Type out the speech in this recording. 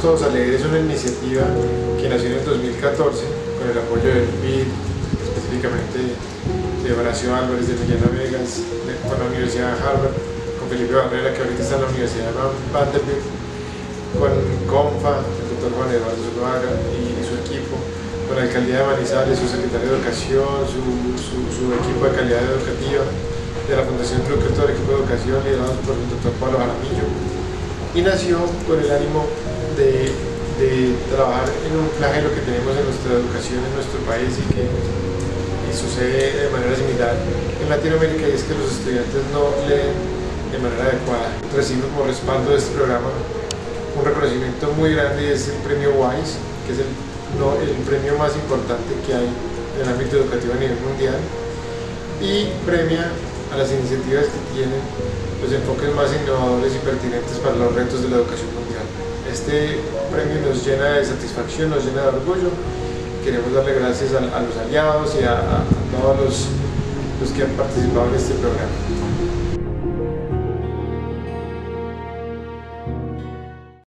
todos a leer es una iniciativa que nació en el 2014 con el apoyo del BID, específicamente de Horacio Álvarez, de Emiliana Vegas, con la Universidad de Harvard, con Felipe Barrera, que ahorita está en la Universidad de Vanderbilt, con CONFA, el doctor Juan Eduardo Zuluaga y su equipo, con la Alcaldía de Manizales, su secretario de Educación, su equipo de calidad educativa, de la Fundación Blue, que es todo el equipo de educación liderado por el doctor Pablo Jaramillo, y nació con el ánimo de trabajar en un flagelo que tenemos en nuestra educación en nuestro país y que sucede de manera similar en Latinoamérica, y es que los estudiantes no leen de manera adecuada. Recibimos como respaldo de este programa un reconocimiento muy grande, y es el premio WISE, que es el premio más importante que hay en el ámbito educativo a nivel mundial, y premia a las iniciativas que tienen los enfoques más innovadores y pertinentes para los retos de la educación mundial. Este premio nos llena de satisfacción, nos llena de orgullo. Queremos darle gracias a los aliados y a todos los que han participado en este programa.